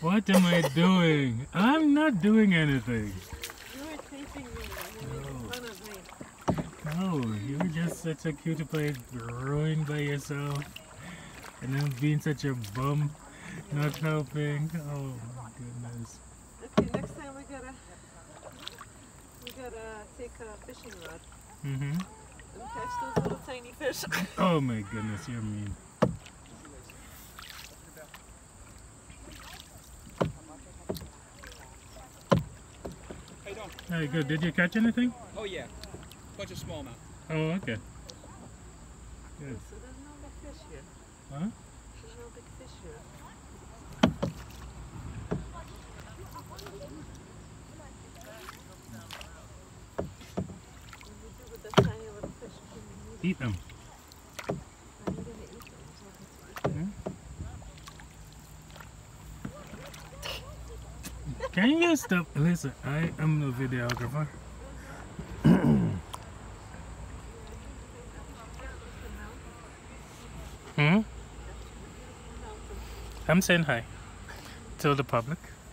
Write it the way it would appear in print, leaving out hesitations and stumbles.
What am I doing? I'm not doing anything. You were taping me and you're making fun of me. No, you were just such a cutie pie growing by yourself. And then being such a bum, not helping. Oh my goodness. Okay, next time we gotta take a fishing rod and catch those little tiny fish. Oh my goodness, you're mean. How you doing? Hey, good. Did you catch anything? Oh yeah, bunch of smallmouth. Oh, okay. Good. So there's no big fish here. Huh? There's no big fish here. What do you do with the tiny little fish? Eat them. Are you gonna eat them? Can you stop? Listen, I am no videographer. I'm saying hi to the public.